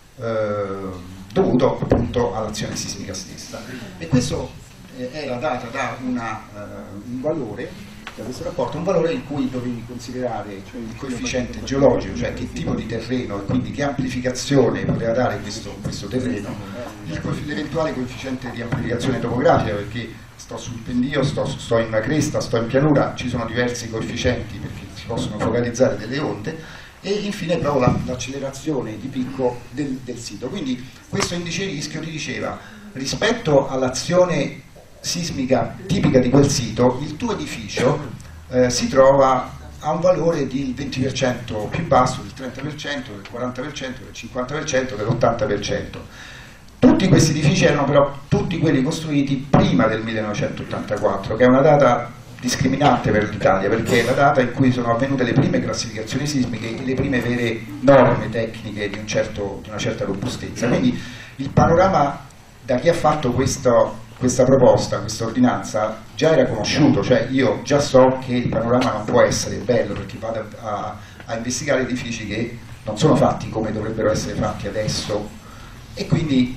eh, dovuto appunto all'azione sismica stessa. E questo eh, era data da una, uh, un valore, da questo rapporto, un valore in cui dovevi considerare il coefficiente geologico, cioè che tipo di terreno e quindi che amplificazione poteva dare questo, questo terreno, l'eventuale coefficiente di amplificazione topografica, perché sto sul pendio, sto, sto in una cresta, sto in pianura, ci sono diversi coefficienti perché si possono focalizzare delle onde, e infine proprio l'accelerazione di picco del, del sito. Quindi questo indice di rischio ti diceva, rispetto all'azione sismica tipica di quel sito, il tuo edificio eh, si trova a un valore del venti per cento più basso, del trenta per cento, del quaranta per cento, del cinquanta per cento, dell'ottanta per cento. Tutti questi edifici erano però tutti quelli costruiti prima del millenovecentottantaquattro, che è una data discriminante per l'Italia, perché è la data in cui sono avvenute le prime classificazioni sismiche e le prime vere norme tecniche di, un certo, di una certa robustezza. Quindi il panorama da chi ha fatto questo, questa proposta, questa ordinanza, già era conosciuto, cioè io già so che il panorama non può essere bello, perché vado a, a investigare edifici che non sono fatti come dovrebbero essere fatti adesso, e quindi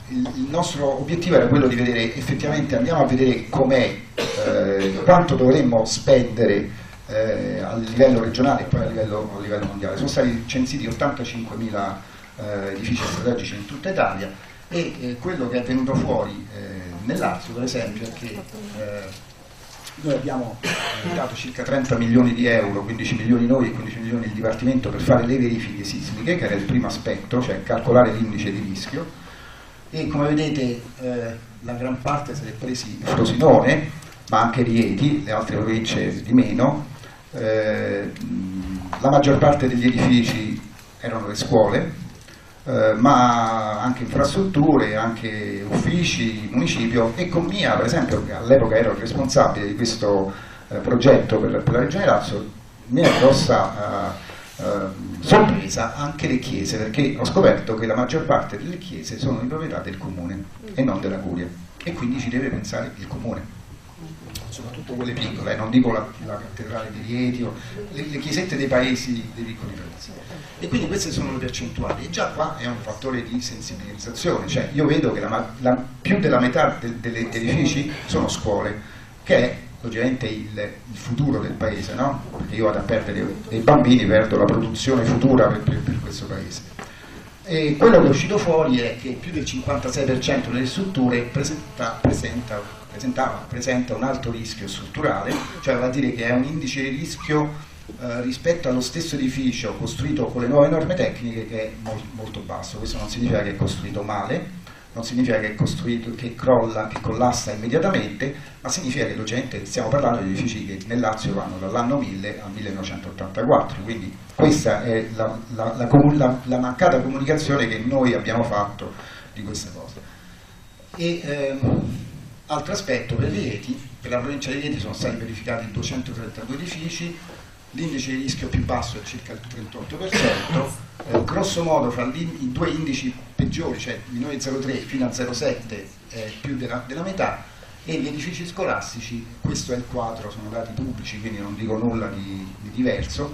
il nostro obiettivo era quello di vedere effettivamente, andiamo a vedere com'è, eh, quanto dovremmo spendere eh, a livello regionale e poi a livello, a livello mondiale. Sono stati censiti ottantacinquemila eh, edifici strategici in tutta Italia, e eh, quello che è venuto fuori eh, nel Lazio per esempio è che eh, noi abbiamo eh, dato circa trenta milioni di euro, quindici milioni noi e quindici milioni il Dipartimento, per fare le verifiche sismiche, che era il primo aspetto, cioè calcolare l'indice di rischio. E come vedete eh, la gran parte se l'è presi Frosinone, ma anche Rieti, le altre province di meno. Eh, la maggior parte degli edifici erano le scuole, eh, ma anche infrastrutture, anche uffici, municipio, e con Mia, per esempio, che all'epoca ero il responsabile di questo eh, progetto per, per la Regione Lazio, mia grossa eh, Uh, sorpresa anche le chiese, perché ho scoperto che la maggior parte delle chiese sono di proprietà del comune e non della curia, e quindi ci deve pensare il comune. soprattutto quelle piccole, eh, non dico la, la cattedrale di Rieti, o le, le chiesette dei paesi, dei piccoli paesi. E quindi queste sono le percentuali, e già qua è un fattore di sensibilizzazione, cioè io vedo che la, la, più della metà de, degli edifici sono scuole, che è logicamente il, il futuro del paese, no? Perché io vado a perdere dei bambini, perdo la produzione futura per, per, per questo paese. E quello che è uscito fuori è che più del cinquantasei per cento delle strutture presenta, presenta, presentava, presenta un alto rischio strutturale, cioè vuol dire che è un indice di rischio eh, rispetto allo stesso edificio costruito con le nuove norme tecniche che è molto, molto basso. Questo non significa che è costruito male, non significa che è costruito, che crolla, che collassa immediatamente, ma significa che logicamente stiamo parlando di edifici che nel Lazio vanno dall'anno mille al millenovecentottantaquattro, quindi questa è la, la, la, la, la mancata comunicazione che noi abbiamo fatto di questa cosa. E ehm, altro aspetto, per Rieti, per la provincia di Rieti sono stati verificati duecentotrentadue edifici, l'indice di rischio più basso è circa il trentotto per cento, eh, grosso modo fra i due indici peggiori, cioè minore zero virgola tre fino a zero virgola sette è più della, della metà, e gli edifici scolastici, questo è il quadro, sono dati pubblici quindi non dico nulla di, di diverso,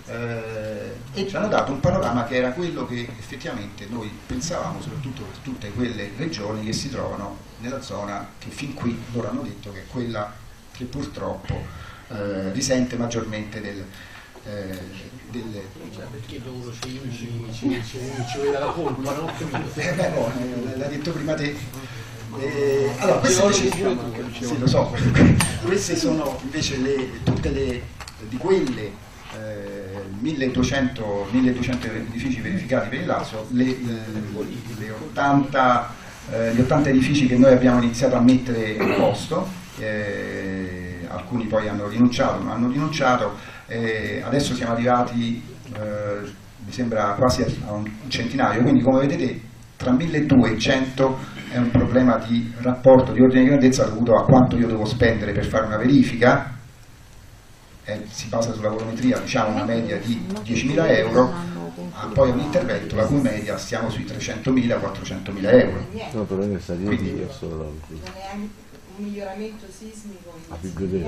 eh, e ci hanno dato un panorama che era quello che effettivamente noi pensavamo, soprattutto per tutte quelle regioni che si trovano nella zona che fin qui loro hanno detto che è quella che purtroppo Eh, risente maggiormente del, eh, del cioè, perché loro ci, ci, ci, ci, ci vede la colpa, no? Eh, beh, no, l'ha detto prima te. Eh, allora, queste invece, sì, lo so, queste sono invece le, tutte le di quelle eh, milleduecento, milleduecento edifici verificati per il Lazio, le, le, le ottanta, eh, gli ottanta edifici che noi abbiamo iniziato a mettere a posto. Eh, alcuni poi hanno rinunciato, non hanno rinunciato, eh, adesso siamo arrivati, eh, mi sembra quasi a un centinaio, quindi come vedete tra milleduecento e cento è un problema di rapporto, di ordine di grandezza dovuto a quanto io devo spendere per fare una verifica, eh, si basa sulla volumetria, diciamo una media di diecimila euro, ah, poi un intervento la cui media stiamo sui trecentomila quattrocentomila euro. No, però è stato quindi, io solo un miglioramento sismico a più vedere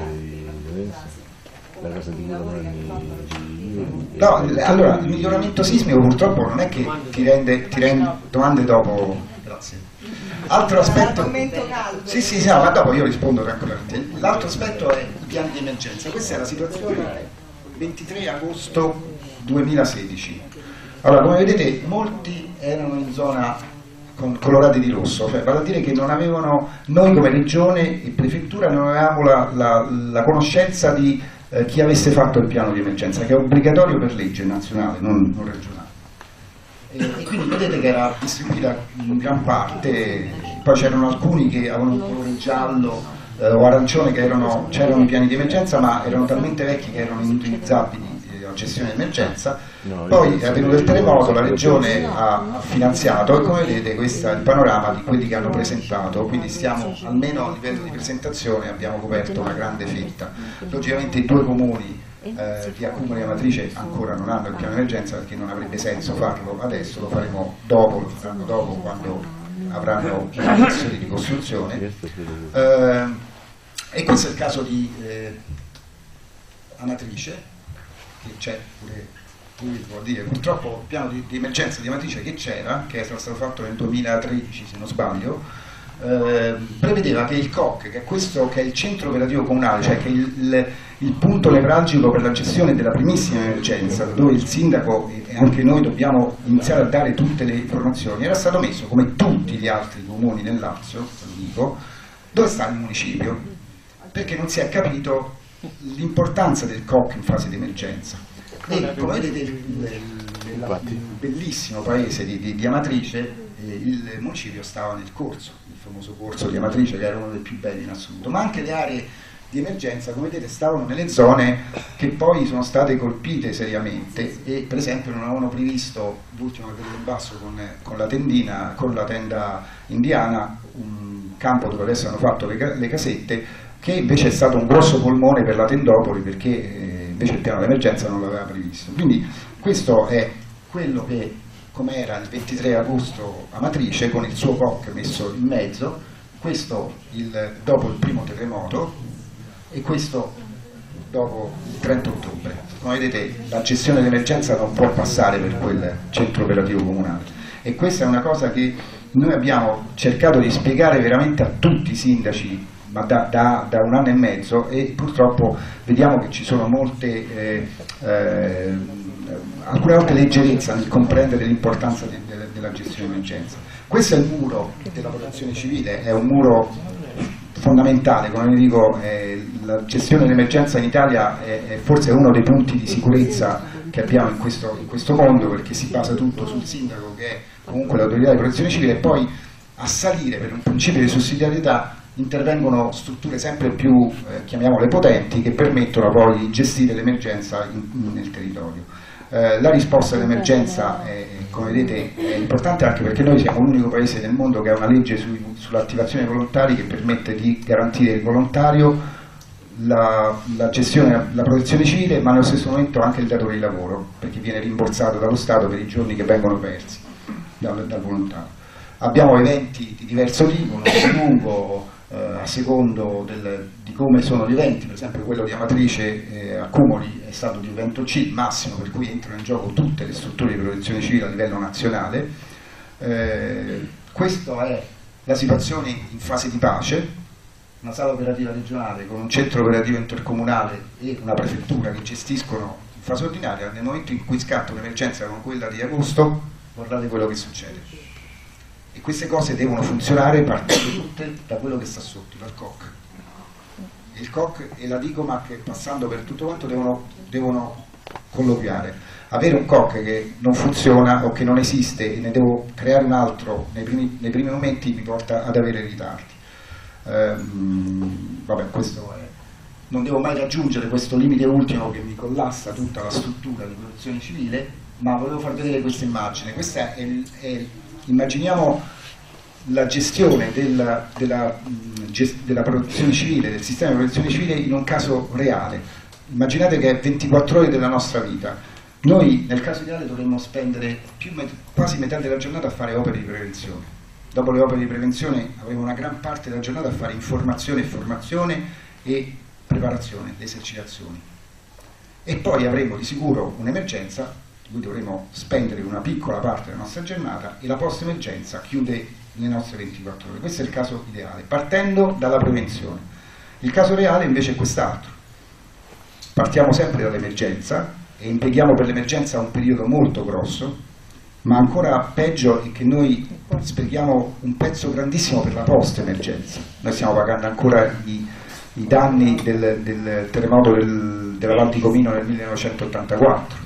la casa di Milano. No, allora il miglioramento sismico purtroppo non è che ti rende, ti rende domande dopo. Grazie. Altro aspetto. Sì, sì, sì, no, ma dopo io rispondo tranquillamente. L'altro aspetto è i piani di emergenza. Questa è la situazione ventitré agosto duemilasedici. Allora, come vedete, molti erano in zona con colorati di rosso, cioè vale a dire che non avevano, noi come regione e prefettura non avevamo la, la, la conoscenza di eh, chi avesse fatto il piano di emergenza, che è obbligatorio per legge nazionale, non, non regionale. E, e quindi vedete che era distribuita in gran parte, poi c'erano alcuni che avevano un colore giallo eh, o arancione, che erano, c'erano i piani di emergenza ma erano talmente vecchi che erano inutilizzabili a gestione di emergenza. Poi è avvenuto il terremoto, la regione ha finanziato e come vedete questo è il panorama di quelli che hanno presentato, quindi stiamo almeno a livello di presentazione abbiamo coperto una grande fetta. Logicamente i due comuni eh, di Accumoli e Amatrice ancora non hanno il piano di emergenza perché non avrebbe senso farlo adesso, lo faremo dopo, lo faranno dopo quando avranno l'inizio di ricostruzione. Eh, e questo è il caso di eh, Amatrice, che c'è pure, vuol dire, purtroppo il piano di, di emergenza di Amatrice che c'era, che era stato fatto nel duemilatredici se non sbaglio, eh, prevedeva che il C O C, che è questo che è il centro operativo comunale, cioè che il, il, il punto nevralgico per la gestione della primissima emergenza, dove il sindaco e anche noi dobbiamo iniziare a dare tutte le informazioni, era stato messo come tutti gli altri comuni nel Lazio, lo dico, dove sta il municipio, perché non si è capito l'importanza del C O C in fase di emergenza. E come vedete il, il, il, il bellissimo paese di, di, di Amatrice, eh, il municipio stava nel corso, il famoso corso di Amatrice che era uno dei più belli in assoluto, ma anche le aree di emergenza come vedete stavano nelle zone che poi sono state colpite seriamente e per esempio non avevano previsto, l'ultimo che vedete in basso con, con la tendina, con la tenda indiana, un campo dove adesso hanno fatto le, le casette, che invece è stato un grosso polmone per la Tendopoli perché eh, invece il piano d'emergenza non l'aveva previsto. Quindi questo è quello che come era il ventitré agosto Amatrice con il suo C O C messo in mezzo, questo il, dopo il primo terremoto, e questo dopo il trenta ottobre. Come vedete, la gestione dell'emergenza non può passare per quel centro operativo comunale, e questa è una cosa che noi abbiamo cercato di spiegare veramente a tutti i sindaci, ma da, da, da un anno e mezzo, e purtroppo vediamo che ci sono molte, eh, eh, alcune volte leggerezza nel comprendere l'importanza de, de, della gestione d'emergenza. Questo è il muro della protezione civile, è un muro fondamentale, come vi dico, eh, la gestione dell'emergenza in Italia è, è forse uno dei punti di sicurezza che abbiamo in questo, in questo mondo, perché si basa tutto sul sindaco, che è comunque l'autorità di protezione civile, e poi a salire per un principio di sussidiarietà intervengono strutture sempre più, eh, chiamiamole potenti, che permettono poi di gestire l'emergenza nel territorio. Eh, la risposta all'emergenza, come vedete, è importante anche perché noi siamo l'unico paese del mondo che ha una legge su, sull'attivazione dei volontari, che permette di garantire il volontario, la, la gestione, la protezione civile, ma nello stesso momento anche il datore di lavoro, perché viene rimborsato dallo Stato per i giorni che vengono persi dal, dal volontario. Abbiamo eventi di diverso tipo, non più lungo, eh, a secondo del, di come sono gli eventi. Per esempio quello di Amatrice eh, a Cumoli è stato di evento C massimo, per cui entrano in gioco tutte le strutture di protezione civile a livello nazionale. Eh, questa è la situazione in fase di pace, una sala operativa regionale con un centro operativo intercomunale e una prefettura che gestiscono in fase ordinaria. Nel momento in cui scatta un'emergenza come quella di agosto, guardate quello che succede. E queste cose devono funzionare partendo tutte da quello che sta sotto, dal C O C. Il C O C e la Dicomac, passando per tutto quanto, devono, devono colloquiare. Avere un C O C che non funziona o che non esiste e ne devo creare un altro nei primi, nei primi momenti mi porta ad avere ritardi. Ehm, vabbè, questo è. Non devo mai raggiungere questo limite ultimo che mi collassa tutta la struttura di protezione civile, ma volevo far vedere questa immagine. Questa è, il, è immaginiamo la gestione della, della, della protezione civile, del sistema di protezione civile in un caso reale. Immaginate che è ventiquattro ore della nostra vita. Noi nel caso ideale dovremmo spendere più met quasi metà della giornata a fare opere di prevenzione. Dopo le opere di prevenzione avremo una gran parte della giornata a fare informazione e formazione e preparazione, le esercitazioni. E poi avremo di sicuro un'emergenza di cui dovremo spendere una piccola parte della nostra giornata, e la post-emergenza chiude le nostre ventiquattro ore. Questo è il caso ideale, partendo dalla prevenzione. Il caso reale invece è quest'altro. Partiamo sempre dall'emergenza e impieghiamo per l'emergenza un periodo molto grosso, ma ancora peggio è che noi sprechiamo un pezzo grandissimo per la post-emergenza. Noi stiamo pagando ancora i, i danni del, del terremoto del, della Val di Comino nel millenovecentottantaquattro.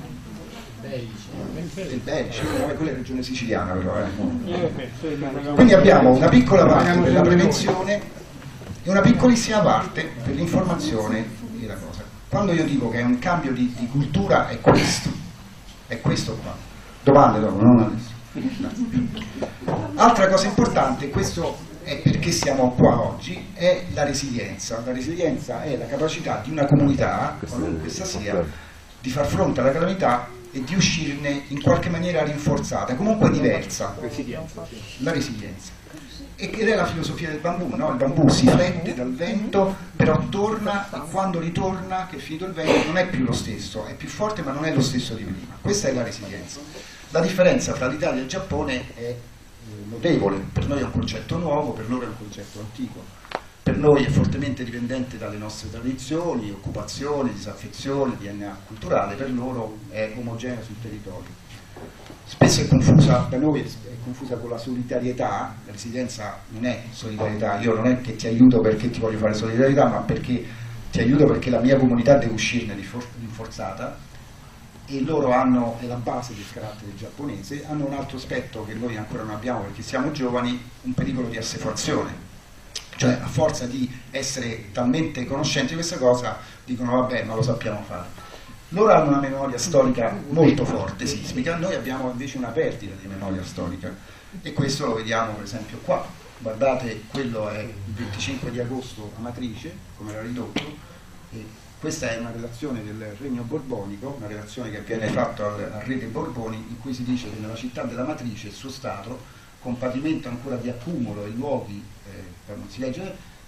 Il Belice, quella è regione siciliana però. Eh. Quindi abbiamo una piccola parte per la prevenzione e una piccolissima parte per l'informazione e la cosa. Quando io dico che è un cambio di, di cultura è questo, è questo qua. Domande dopo, non adesso. Altra cosa importante, questo è perché siamo qua oggi, è la resilienza. La resilienza è la capacità di una comunità, qualunque essa sia, di far fronte alla calamità e di uscirne in qualche maniera rinforzata, comunque diversa. Resilienza. La resilienza. Ed è la filosofia del bambù, no? Il bambù si flette dal vento, però torna, e quando ritorna, che è finito il vento, non è più lo stesso, è più forte ma non è lo stesso di prima. Questa è la resilienza. La differenza tra l'Italia e il Giappone è notevole, per noi è un concetto nuovo, per loro è un concetto antico. Per noi è fortemente dipendente dalle nostre tradizioni, occupazioni, disaffezione, D N A culturale, per loro è omogeneo sul territorio. Spesso è confusa, da noi è confusa con la solidarietà. La resilienza non è solidarietà, io non è che ti aiuto perché ti voglio fare solidarietà, ma perché ti aiuto perché la mia comunità deve uscirne rinforzata, e loro hanno, è la base del carattere giapponese, hanno un altro aspetto che noi ancora non abbiamo perché siamo giovani, un pericolo di assuefazione. Cioè, a forza di essere talmente conoscenti di questa cosa, dicono vabbè, ma lo sappiamo fare. Loro hanno una memoria storica molto forte, sismica, noi abbiamo invece una perdita di memoria storica, e questo lo vediamo per esempio qua. Guardate, quello è il venticinque di agosto Amatrice, come era ridotto, e questa è una relazione del Regno Borbonico, una relazione che viene fatta al, al re dei Borboni, in cui si dice che nella città della Matrice il suo stato, con pavimento ancora di accumulo e luoghi, eh, non si legge,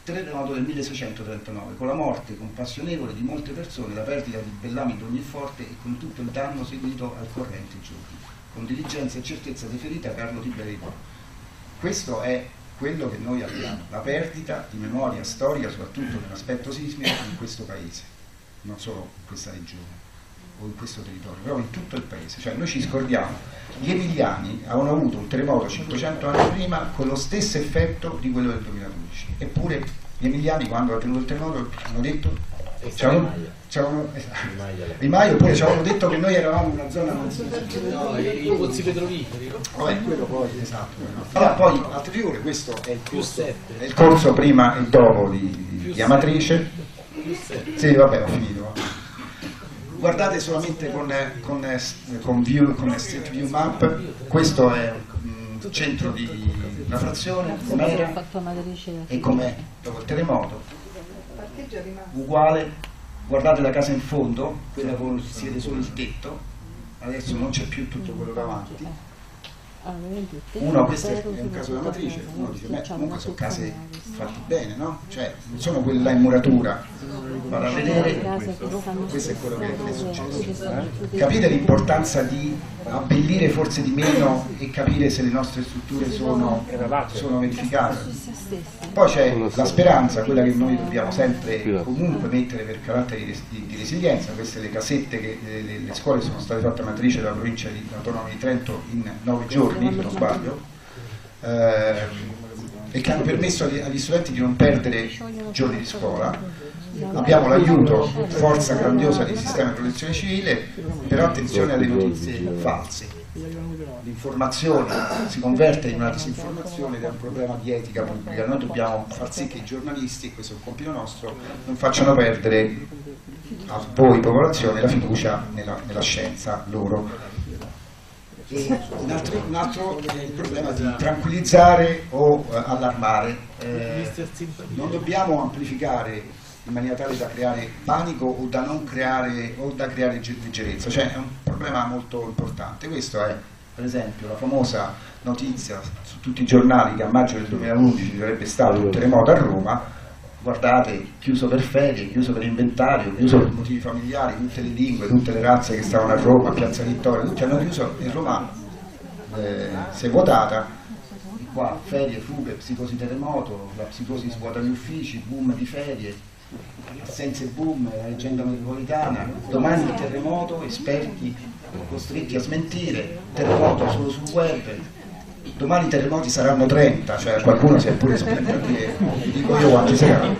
terremoto del milleseicentotrentanove, con la morte compassionevole di molte persone, la perdita di bellami di ogni forte e con tutto il danno seguito al corrente giorni. Con diligenza e certezza deferita Carlo Tiberio. Questo è quello che noi abbiamo, la perdita di memoria storica, soprattutto nell'aspetto sismico, in questo paese, non solo in questa regione o in questo territorio, però in tutto il paese. Cioè noi ci scordiamo, gli emiliani avevano avuto un terremoto cinquecento anni prima con lo stesso effetto di quello del duemilaundici, eppure gli emiliani quando hanno tenuto il terremoto hanno detto Di Maio, oppure ci avevano detto che noi eravamo una zona non no, i pozzi petroliferi, no? Vabbè, quello poi, esatto. Allora, poi, altre figure, questo è il corso, è il corso prima e dopo di, di Amatrice. Sì, vabbè, ho finito. Guardate solamente con, con, con, view, con Street View Map, questo è il centro di una frazione, com'era e com'è dopo il terremoto. Uguale, guardate la casa in fondo, quella con si vede solo il tetto, adesso non c'è più tutto quello davanti. Uno, questo è un caso della matrice, uno dice, beh, comunque sono case fatte bene, no? Cioè, non sono quella in muratura. Vado a vedere, questo è quello che è successo. Eh? Capite l'importanza di abbellire forse di meno e capire se le nostre strutture sono, sono verificate. Poi c'è la speranza, quella che noi dobbiamo sempre comunque mettere per carattere di, di, di resilienza. Queste le casette, che le, le scuole sono state fatte a matrice dalla provincia di autonoma di Trento in nove giorni, se non sbaglio, eh, e che hanno permesso agli, agli studenti di non perdere giorni di scuola. Abbiamo l'aiuto, forza grandiosa del sistema di protezione civile, però attenzione alle notizie false. L'informazione si converte in una disinformazione ed è un problema di etica pubblica. Noi dobbiamo far sì che i giornalisti, questo è un compito nostro, non facciano perdere a voi popolazione la fiducia nella, nella scienza loro. E un altro, un altro è il problema di tranquillizzare o eh, allarmare. Eh, non dobbiamo amplificare in maniera tale da creare panico o da non creare o da creare leggerezza, cioè è un problema molto importante. Questo è per esempio la famosa notizia su tutti i giornali che a maggio del duemilaundici ci sarebbe stato un terremoto a Roma. Guardate, chiuso per ferie, chiuso per inventario, chiuso per motivi familiari, tutte le lingue, tutte le razze che stavano a Roma, a Piazza Vittoria, tutti hanno chiuso e Roma eh, si è vuotata. E qua ferie, fughe, psicosi terremoto, la psicosi svuota gli uffici, boom di ferie, assenze boom, la leggenda metropolitana, domani il terremoto, esperti costretti a smentire, terremoto solo sul web. Domani i terremoti saranno trenta, cioè qualcuno si è pure spinto a dire, dico io quanti saranno.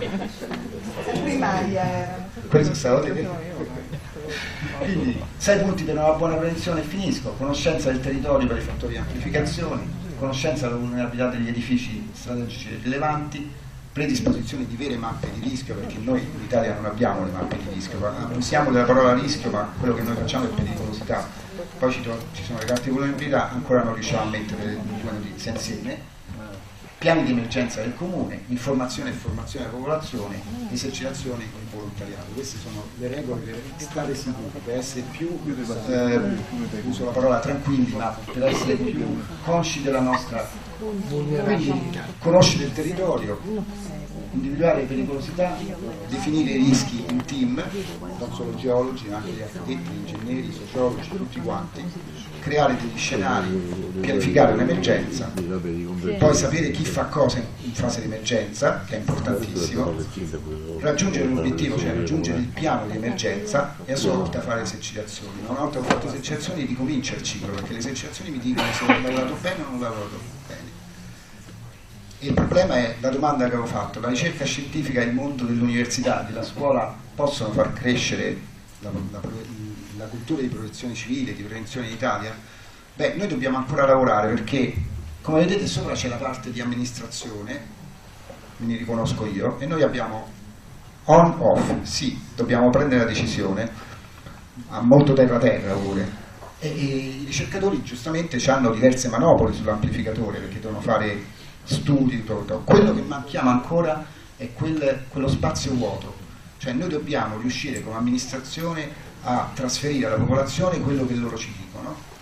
Questo è stato detto. Quindi, sei punti per una buona prevenzione e finisco: conoscenza del territorio per i fattori di amplificazione, conoscenza della vulnerabilità degli edifici strategici rilevanti, predisposizione di vere mappe di rischio, perché noi in Italia non abbiamo le mappe di rischio, usiamo della parola rischio, ma quello che noi facciamo è pericolosità. Poi ci, ci sono le carte di vulnerabilità, ancora non riusciamo a mettere le due notizie insieme. Piani di emergenza del comune, informazione e formazione della popolazione, esercitazioni con il volontariato. Queste sono le regole per stare sicuri, per essere più, eh, uso la parola tranquilli, ma per essere più consci della nostra vulnerabilità. Conoscere il territorio, individuare le pericolosità, definire i rischi in team, non solo geologi ma anche gli architetti, gli ingegneri, i sociologi, tutti quanti, creare degli scenari, pianificare un'emergenza, poi sapere chi fa cosa in fase di emergenza, che è importantissimo, raggiungere l'obiettivo, cioè raggiungere il piano di emergenza e a sua volta fare esercitazioni. Una volta che ho fatto esercitazioni ricomincia il ciclo, perché le esercitazioni mi dicono se ho lavorato bene o non ho lavorato bene. E il problema è la domanda che avevo fatto: la ricerca scientifica e il mondo dell'università, della scuola possono far crescere la, la, la cultura di protezione civile, di prevenzione in Italia? Beh, noi dobbiamo ancora lavorare, perché come vedete sopra c'è la parte di amministrazione, me ne riconosco io, e noi abbiamo on off, sì, dobbiamo prendere la decisione, ha molto terra-terra pure, e, e i ricercatori giustamente hanno diverse manopole sull'amplificatore, perché devono fare studi, tutto. Quello che manchiamo ancora è quel, quello spazio vuoto, cioè noi dobbiamo riuscire come amministrazione a trasferire alla popolazione quello che loro ci dicono,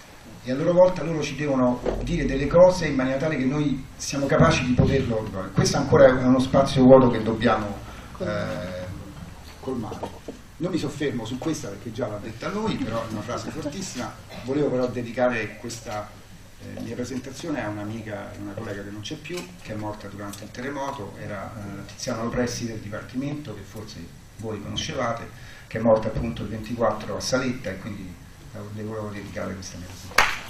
e a loro volta loro ci devono dire delle cose in maniera tale che noi siamo capaci di poterlo. Questo ancora è uno spazio vuoto che dobbiamo eh, colmare. Non mi soffermo su questa perché già l'ha detta lui, però è una frase fortissima. Volevo però dedicare questa eh, mia presentazione a un'amica, una collega che non c'è più, che è morta durante il terremoto, era eh, Tiziana Lopresti del Dipartimento, che forse voi conoscevate, che è morta appunto il ventiquattro a Saletta, e quindi le volevo dedicare questa mia presentazione.